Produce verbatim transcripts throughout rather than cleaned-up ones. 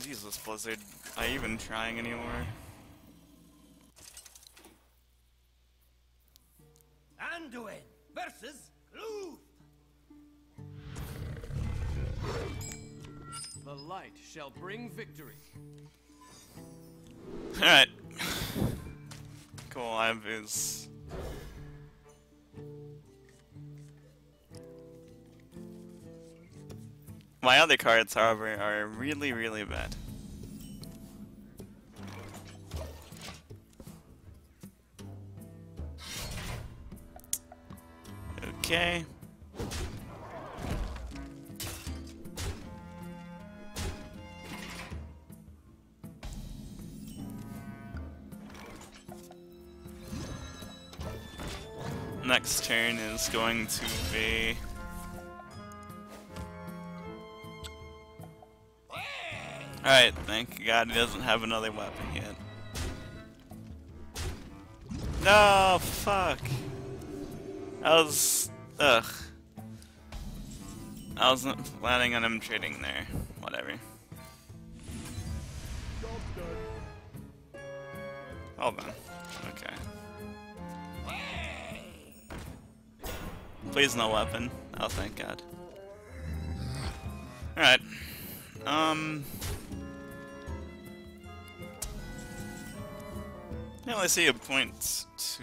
Jesus, Blizzard. Are you even trying anymore? Anduin versus Gluth. The light shall bring victory. Alright. Cool, I have his. My other cards, however, are really, really bad. Okay. Next turn is going to be... Alright, thank God he doesn't have another weapon yet. No, fuck. I was... Ugh. I wasn't planning on him trading there. Whatever. Hold on. Okay. Please no weapon. Oh, thank God. Alright. Um... Yeah, I see a point to...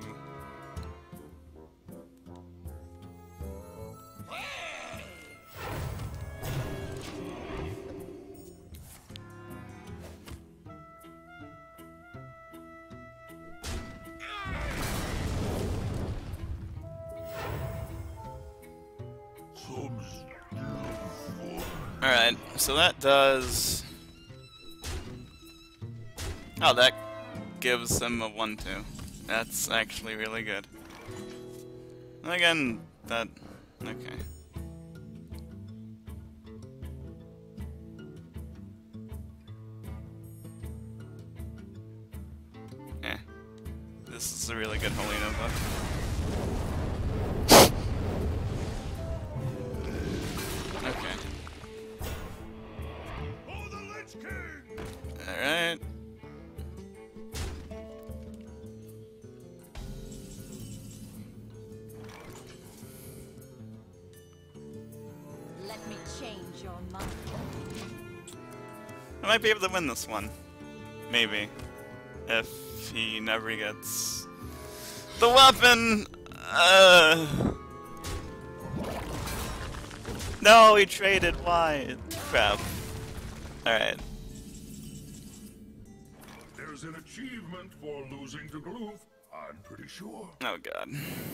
Alright, so that does... Oh, that gives him a one two. That's actually really good. And again, that... okay. Eh. This is a really good Holy Nova. Okay. Alright. Let me change your mind. I might be able to win this one. Maybe. If he never gets the weapon! Uh... No, he traded. Why? Crap. Alright. There's an achievement for losing to Gluth, I'm pretty sure. Oh God.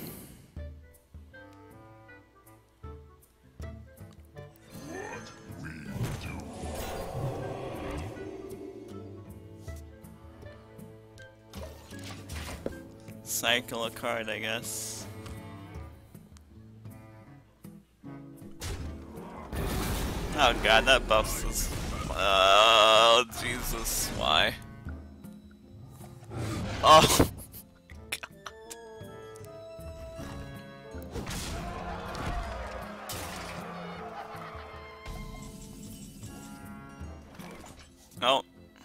What we do. Cycle a card, I guess. Oh God, that buffs us. Oh Jesus, why? Oh. No.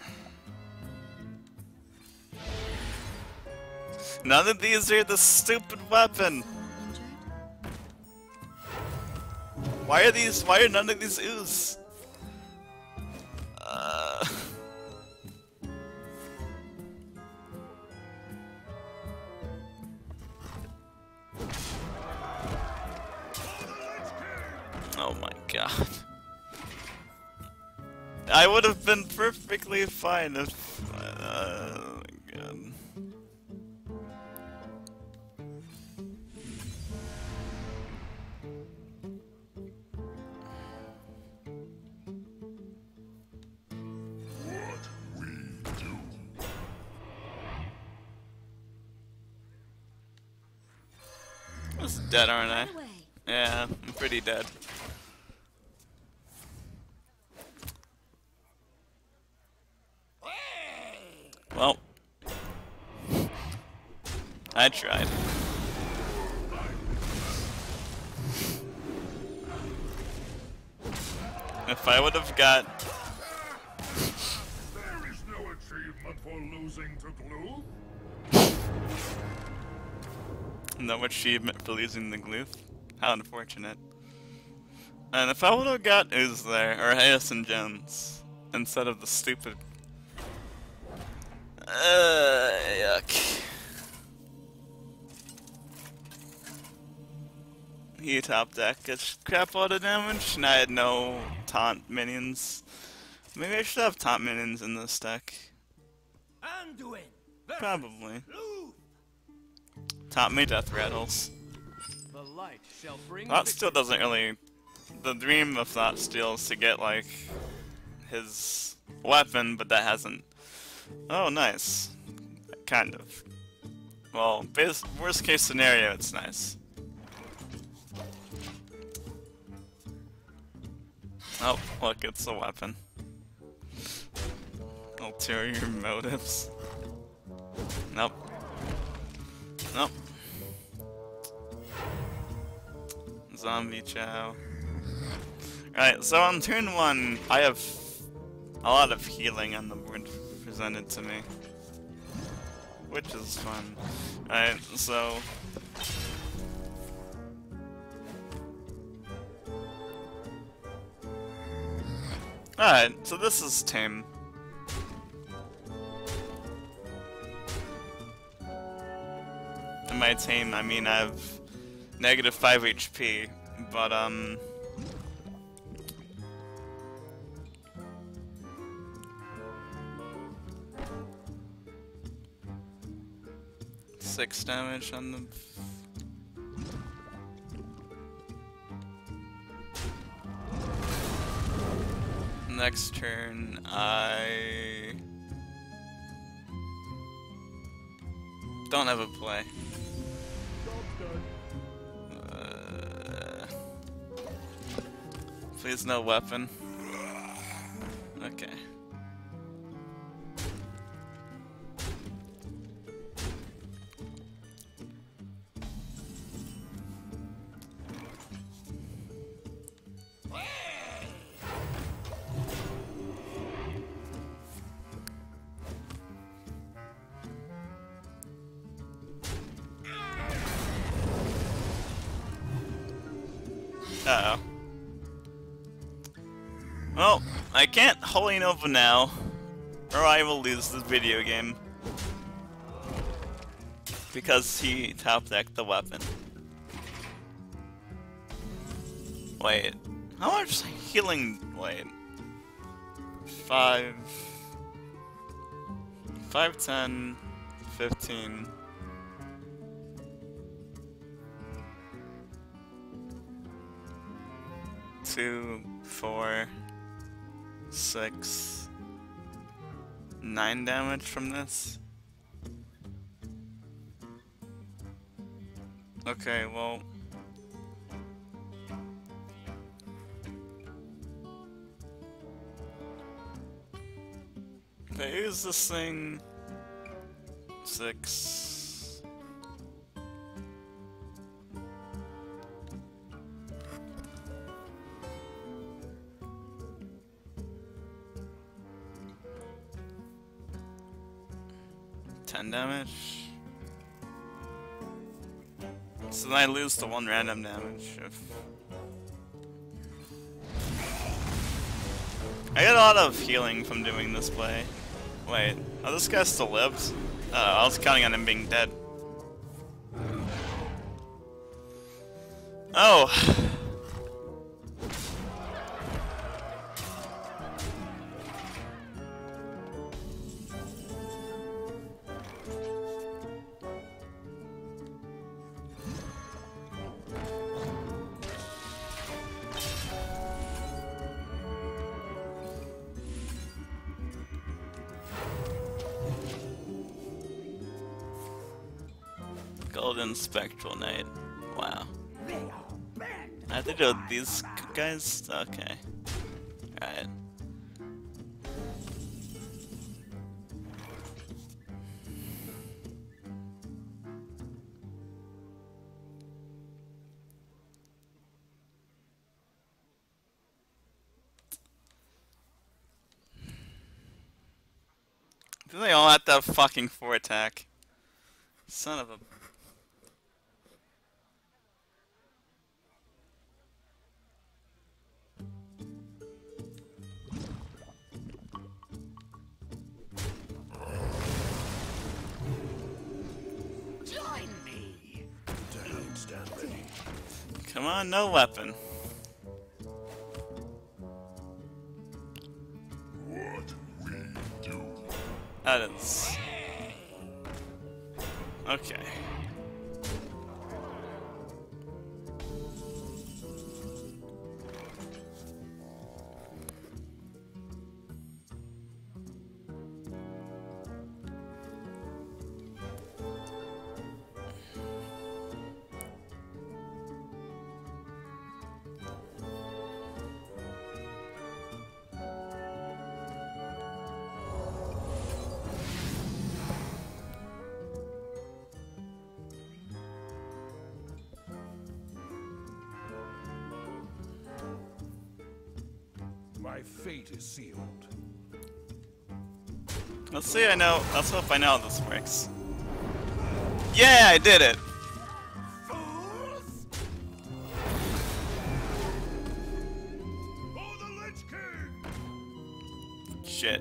None of these are the stupid weapon. Why are these? Why are none of these ooze? Uh. Oh my God. I would have been perfectly fine if... Uh, oh my God. What we do. I was dead, aren't I? Yeah, I'm pretty dead. Well, I tried. If I would have got... losing to Gluth? No achievement for losing the Gluth. How unfortunate. And if I would have got Ooze there, or Harrison Jones, instead of the stupid... Uh, yuck. He top deck a crap load of damage, and I had no taunt minions. Maybe I should have taunt minions in this deck. Anduin versus Probably. Gluth. Taunt me death rattles. The light shall bring Thought Steal victory. doesn't really... The dream of Thought Steal is to get, like, his weapon, but that hasn't... Oh, nice. Kind of. Well, base, worst case scenario, it's nice. Oh, look, it's a weapon. Ulterior motives. Nope. Nope. Zombie Chow. Alright, so on turn one, I have a lot of healing on the board presented to me. Which is fun. Alright, so... Alright, so this is tame. In my tame, I mean I have negative five H P, but um... six damage on the... Next turn, I... don't have a play. Uh, please no weapon. Okay. Uh-oh. Well, I can't Holy Nova now, or I will lose this video game. Because he top-decked the weapon. Wait, how much healing... wait. Five... Five, ten, fifteen... Two, four, six, nine damage from this. Okay, well, if I use this thing, six. ten damage. So then I lose to one random damage. If I get a lot of healing from doing this play. Wait, oh, this guy still lives? Oh, I was counting on him being dead. Oh. Golden Spectral Knight. Wow. I have to do these guys? Okay. Alright. Do they all have to have fucking four attack? Son of a... Join me. Down, stand ready. Come on, no weapon. What we do. That is... Okay. My fate is sealed. Let's see, I know. Let's hope I know how this works. Yeah, I did it! Fools! For the Lich King! Shit.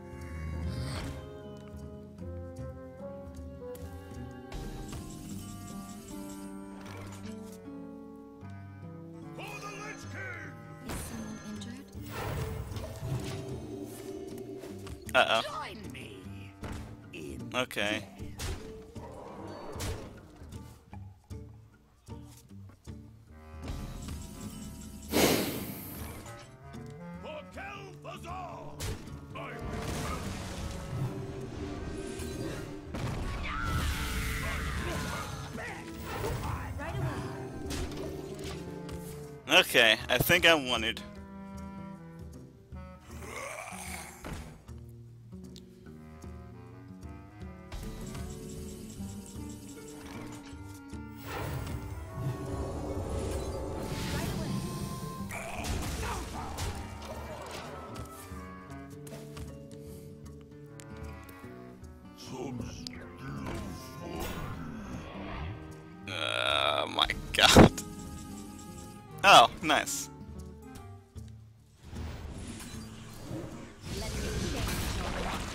For the Lich King! Is someone injured? Uh-oh. Join me. In Okay. For Kel'Thuzor! I will Right away. Okay, I think I wanted. Right away. Oh my god. Oh, nice. Let me change your life.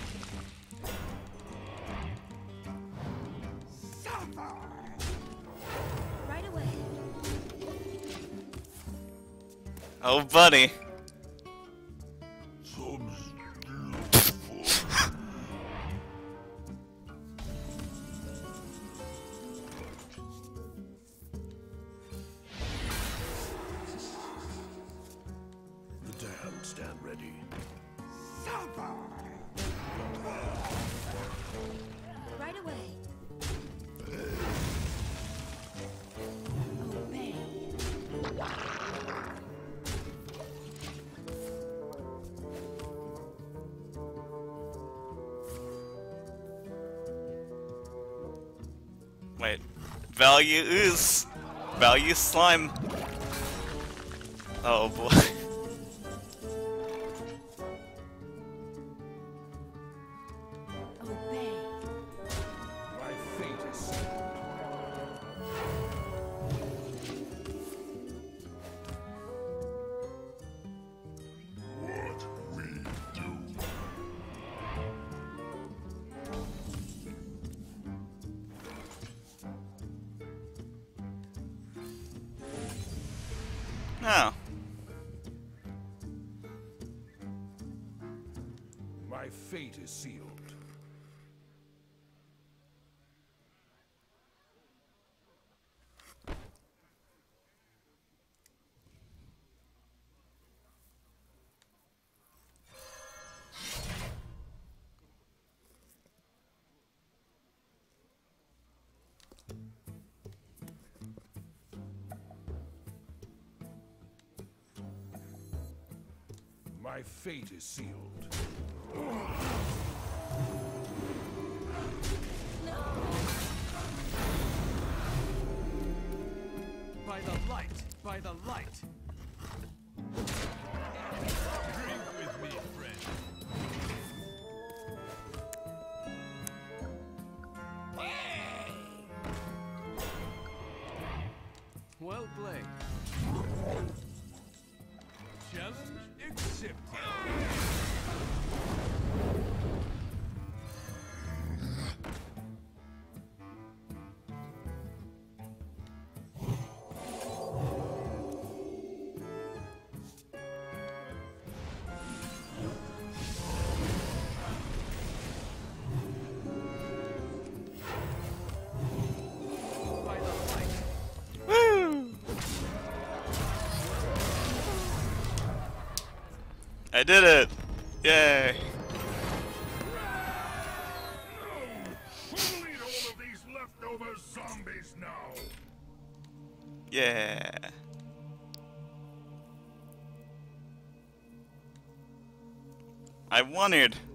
Right away. Oh, buddy. The damned stand ready. Right away. Obey. Wait. Value ooze. Value slime. Oh boy. Obey. My fate is sealed. What we do. Oh. My fate is sealed. My fate is sealed. By the light, by the light. Drink with me, friend. Challenge accepted. By the light. Woo! I did it! Yay! Who'll eat all of these leftover zombies now? Yeah! I won it!